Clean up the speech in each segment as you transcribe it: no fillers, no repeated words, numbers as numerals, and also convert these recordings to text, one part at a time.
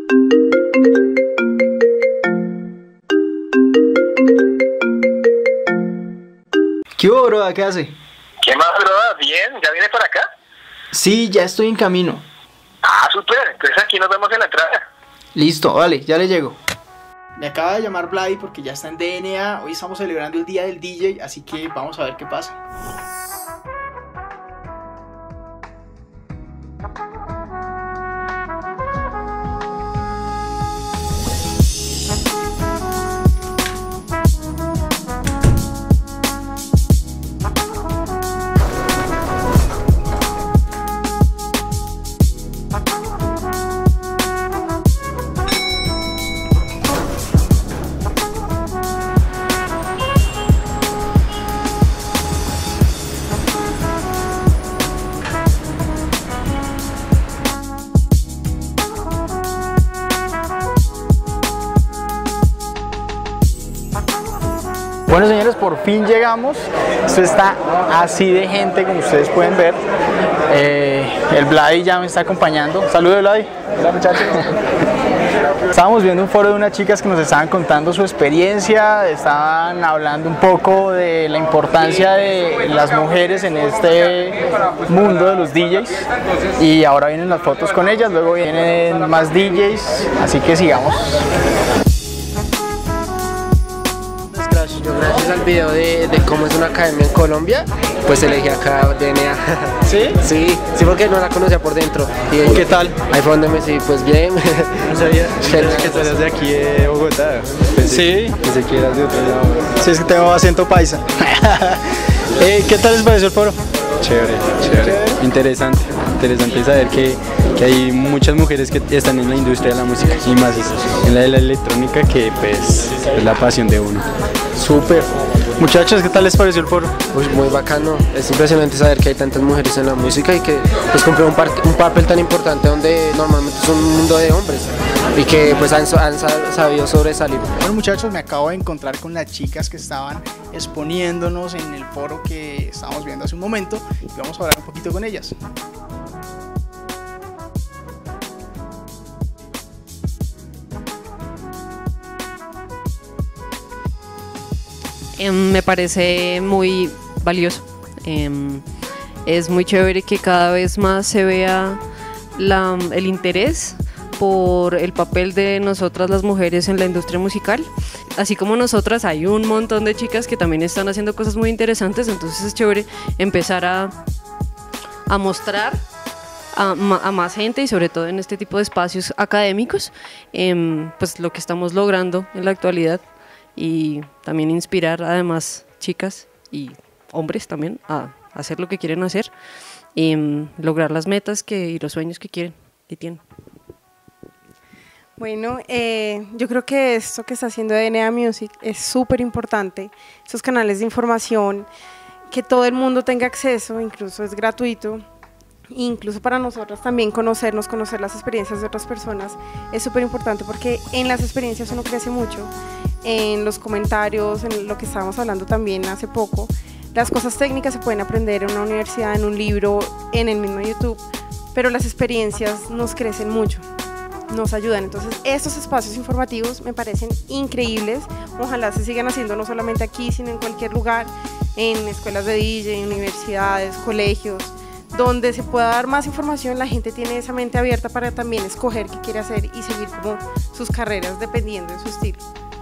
¿Qué hubo, bro? ¿Qué hace? ¿Qué más, bro? ¿Bien? ¿Ya vienes para acá? Sí, ya estoy en camino. Ah, súper. Entonces aquí nos vemos en la entrada. Listo, vale, ya le llego. Me acaba de llamar Vladi porque ya está en DNA. Hoy estamos celebrando el día del DJ, así que vamos a ver qué pasa. Bueno, señores, por fin llegamos. Esto está así de gente, como ustedes pueden ver. El Vladi ya me está acompañando. Saludos, Vladi. Hola, muchachos. Estábamos viendo un foro de unas chicas que nos estaban contando su experiencia, estaban hablando un poco de la importancia de las mujeres en este mundo de los DJs, y ahora vienen las fotos con ellas, luego vienen más DJs, así que sigamos. Yo gracias al video de cómo es una academia en Colombia, pues elegí acá DNA. ¿Sí? Sí, porque no la conocía por dentro. ¿Y qué tal? Ahí fue donde me sí, pues bien. No sabía que eras de aquí de Bogotá. Sí. Pensé que eras de otro lado. Sí, es que tengo acento paisa. ¿Qué tal les pareció el foro? Chévere. Interesante saber que hay muchas mujeres que están en la industria de la música y más en la de la electrónica, que pues es la pasión de uno. Súper. Muchachos, ¿qué tal les pareció el foro? Pues muy bacano, es impresionante saber que hay tantas mujeres en la música y que pues cumplen un papel tan importante donde normalmente es un mundo de hombres y que pues han sabido sobresalir. Bueno, muchachos, me acabo de encontrar con las chicas que estaban exponiéndonos en el foro que estábamos viendo hace un momento y vamos a hablar un poquito con ellas. Me parece muy valioso. Es muy chévere que cada vez más se vea el interés por el papel de nosotras las mujeres en la industria musical. Así como nosotras, hay un montón de chicas que también están haciendo cosas muy interesantes, entonces es chévere empezar a mostrar a más gente, y sobre todo en este tipo de espacios académicos, pues lo que estamos logrando en la actualidad, y también inspirar además chicas y hombres también a hacer lo que quieren hacer y lograr las metas y los sueños que quieren y tienen. Bueno, yo creo que esto que está haciendo DNA Music es súper importante, esos canales de información, que todo el mundo tenga acceso, incluso es gratuito. Incluso para nosotros también conocer las experiencias de otras personas es súper importante, porque en las experiencias uno crece mucho, en los comentarios, en lo que estábamos hablando también hace poco. Las cosas técnicas se pueden aprender en una universidad, en un libro, en el mismo YouTube, pero las experiencias nos crecen mucho, nos ayudan. Entonces estos espacios informativos me parecen increíbles, ojalá se sigan haciendo no solamente aquí, sino en cualquier lugar, en escuelas de DJ, universidades, colegios, donde se pueda dar más información. La gente tiene esa mente abierta para también escoger qué quiere hacer y seguir como sus carreras dependiendo de su estilo.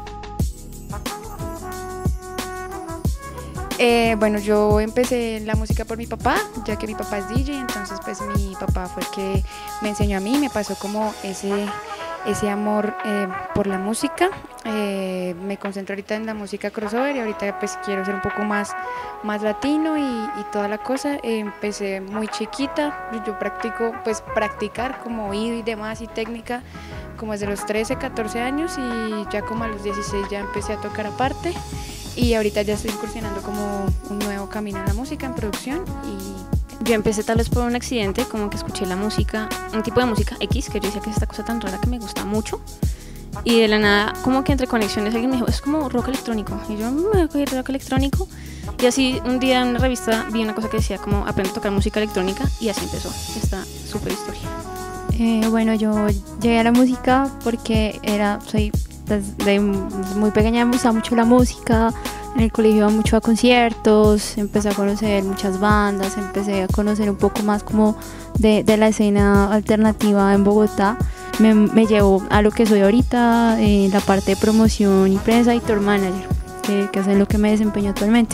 Bueno, yo empecé la música por mi papá, ya que mi papá es DJ, entonces pues mi papá fue el que me enseñó a mí, me pasó como ese amor por la música. Me concentro ahorita en la música crossover y ahorita pues quiero ser un poco más latino y toda la cosa. Empecé muy chiquita, yo practicar como oído y demás y técnica como desde los 13, 14 años, y ya como a los 16 ya empecé a tocar aparte, y ahorita ya estoy incursionando como un nuevo camino en la música, en producción. Y yo empecé tal vez por un accidente, como que escuché la música, un tipo de música X, que yo decía que es esta cosa tan rara que me gusta mucho, y de la nada, como que entre conexiones alguien me dijo, es como rock electrónico, y yo me voy a coger rock electrónico, y así un día en una revista vi una cosa que decía como aprende a tocar música electrónica, y así empezó esta super historia. Bueno, yo llegué a la música porque soy desde muy pequeña, me gustaba mucho la música. En el colegio iba mucho a conciertos, empecé a conocer muchas bandas, empecé a conocer un poco más como de la escena alternativa en Bogotá. Me llevó a lo que soy ahorita, la parte de promoción y prensa y tour manager, que es en lo que me desempeño actualmente.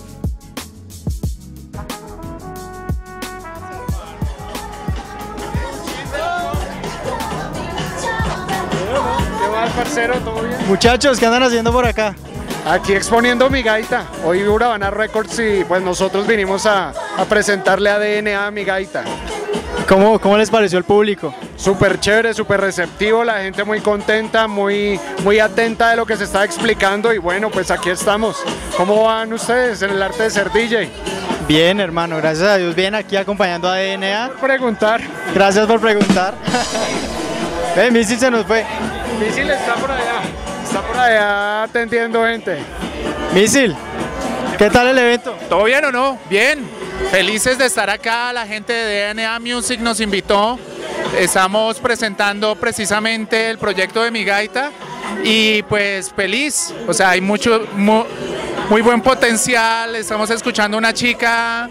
Parcero, ¿todo bien? Muchachos, ¿qué andan haciendo por acá? Aquí exponiendo mi gaita. Hoy Urabana Records y pues nosotros vinimos a presentarle a DNA mi gaita. ¿Cómo les pareció el público? Súper chévere, súper receptivo, la gente muy contenta, muy atenta de lo que se está explicando y bueno, pues aquí estamos. ¿Cómo van ustedes en el arte de ser DJ? Bien, hermano, gracias a Dios, bien aquí acompañando a DNA. Por preguntar. Gracias por preguntar. Misil se nos fue. Misil está por allá atendiendo gente. Misil, ¿qué tal el evento? ¿Todo bien o no? Bien, felices de estar acá, la gente de DNA Music nos invitó, estamos presentando precisamente el proyecto de mi gaita y pues feliz, o sea, hay muy buen potencial, estamos escuchando una chica,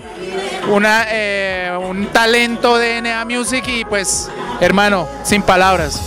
un talento de DNA Music y pues hermano, sin palabras.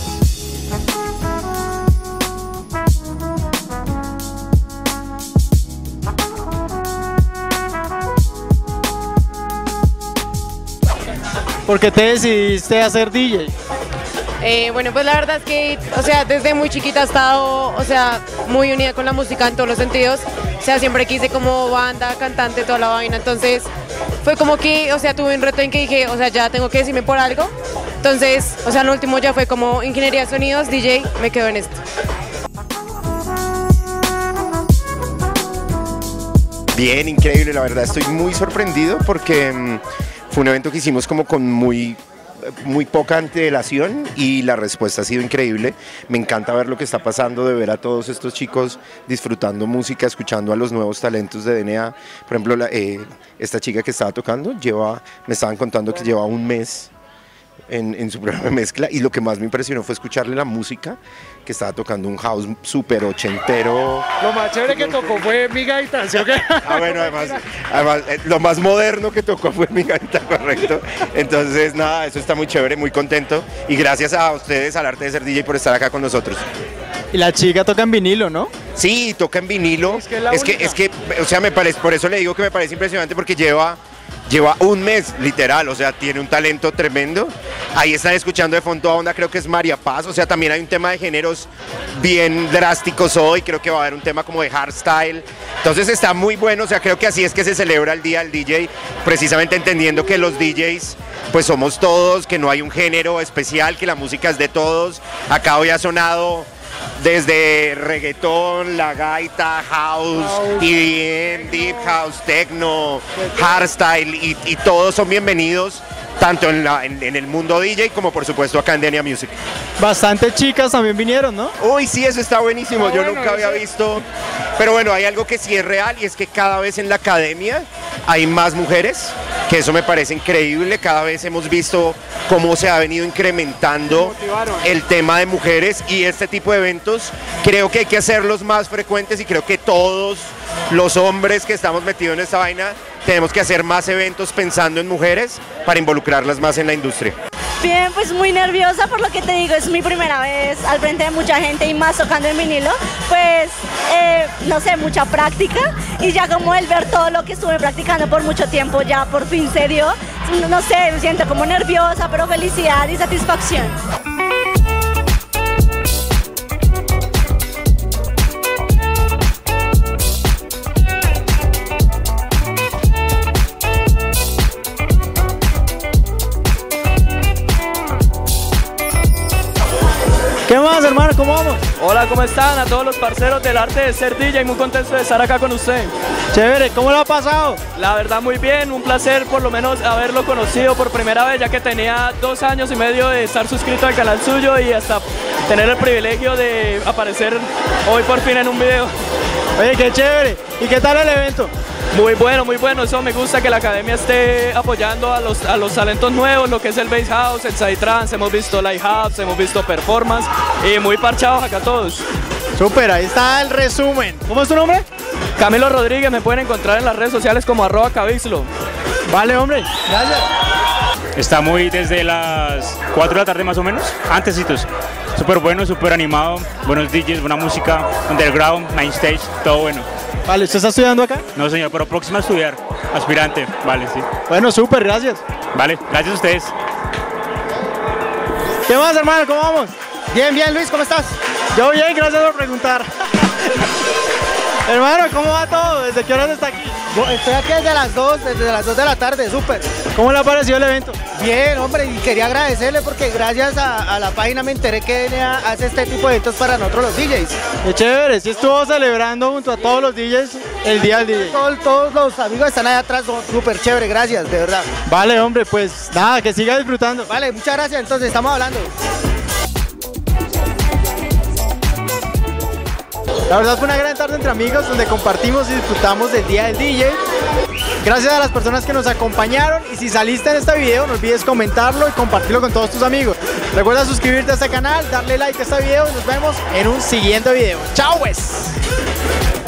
¿Por qué te decidiste a ser DJ? Bueno, pues la verdad es que, o sea, desde muy chiquita he estado, o sea, muy unida con la música en todos los sentidos. O sea, siempre quise como banda, cantante, toda la vaina. Entonces, fue como que, o sea, tuve un reto en que dije, o sea, ya tengo que decirme por algo. Entonces, o sea, lo último ya fue como ingeniería de sonidos, DJ, me quedo en esto. Bien, increíble, la verdad estoy muy sorprendido porque fue un evento que hicimos como con muy poca antelación y la respuesta ha sido increíble. Me encanta ver lo que está pasando, de ver a todos estos chicos disfrutando música, escuchando a los nuevos talentos de DNA. Por ejemplo, esta chica que estaba tocando, me estaban contando que lleva un mes en su programa de mezcla y lo que más me impresionó fue escucharle la música, que estaba tocando un house súper ochentero. Lo más chévere que tocó fue mi gaita, ¿sí o qué? Bueno, además lo más moderno que tocó fue mi gaita, correcto. Entonces nada, eso está muy chévere, muy contento y gracias a ustedes, al Arte de Ser DJ, por estar acá con nosotros. Y la chica toca en vinilo, ¿no? Sí, toca en vinilo. Es que, o sea, por eso le digo que me parece impresionante porque lleva un mes, literal, o sea, tiene un talento tremendo. Ahí están escuchando de fondo a onda, creo que es María Paz, o sea, también hay un tema de géneros bien drásticos hoy, creo que va a haber un tema como de hardstyle. Entonces está muy bueno, o sea, creo que así es que se celebra el Día del DJ, precisamente entendiendo que los DJs pues somos todos, que no hay un género especial, que la música es de todos. Acá hoy ha sonado desde reggaetón, la gaita, house, EDM, deep house, techno, hardstyle y todos son bienvenidos tanto en el mundo DJ como por supuesto acá en DNA Music. Bastantes chicas también vinieron, ¿no? Uy, sí, eso está buenísimo, yo nunca había visto, pero bueno, hay algo que sí es real y es que cada vez en la academia hay más mujeres, que eso me parece increíble, cada vez hemos visto cómo se ha venido incrementando el tema de mujeres y este tipo de eventos creo que hay que hacerlos más frecuentes y creo que todos los hombres que estamos metidos en esta vaina tenemos que hacer más eventos pensando en mujeres para involucrarlas más en la industria. Bien, pues muy nerviosa por lo que te digo, es mi primera vez al frente de mucha gente y más tocando en vinilo, pues no sé, mucha práctica y ya como el ver todo lo que estuve practicando por mucho tiempo ya por fin se dio, no sé, me siento como nerviosa, pero felicidad y satisfacción. ¿Qué más, hermano? ¿Cómo vamos? Hola, ¿cómo están? A todos los parceros del Arte de Ser DJ, muy contento de estar acá con usted. Chévere, ¿cómo lo ha pasado? La verdad muy bien, un placer por lo menos haberlo conocido por primera vez, ya que tenía 2 años y medio de estar suscrito al canal suyo y hasta tener el privilegio de aparecer hoy por fin en un video. Oye, qué chévere. ¿Y qué tal el evento? Muy bueno, eso me gusta que la academia esté apoyando a los talentos nuevos, lo que es el bass house, el psytrance, hemos visto live house, hemos visto performance y muy parchados acá todos. Súper, ahí está el resumen. ¿Cómo es tu nombre? Camilo Rodríguez, me pueden encontrar en las redes sociales como @Cabixlo. Vale, hombre, gracias. Está muy desde las 4 de la tarde más o menos, antesitos. Súper bueno, súper animado, buenos DJs, buena música, underground, main stage, todo bueno. Vale, ¿usted está estudiando acá? No señor, pero próximo a estudiar, aspirante, vale, sí. Bueno, súper, gracias. Vale, gracias a ustedes. ¿Qué más, hermano? ¿Cómo vamos? Bien, bien, Luis, ¿cómo estás? Yo bien, gracias por preguntar. Hermano, ¿cómo va todo? ¿Desde qué horas está aquí? Estoy aquí desde las 2 de la tarde, súper. ¿Cómo le ha parecido el evento? Bien, hombre, y quería agradecerle porque gracias a la página me enteré que DNA hace este tipo de eventos para nosotros los DJs. Qué chévere, sí estuvo celebrando junto a todos los DJs el día del DJ. Todos los amigos que están allá atrás son súper chévere, gracias, de verdad. Vale, hombre, pues nada, que siga disfrutando. Vale, muchas gracias, entonces estamos hablando. La verdad fue una gran tarde entre amigos donde compartimos y disfrutamos del día del DJ. Gracias a las personas que nos acompañaron y si saliste en este video no olvides comentarlo y compartirlo con todos tus amigos. Recuerda suscribirte a este canal, darle like a este video y nos vemos en un siguiente video. ¡Chao pues!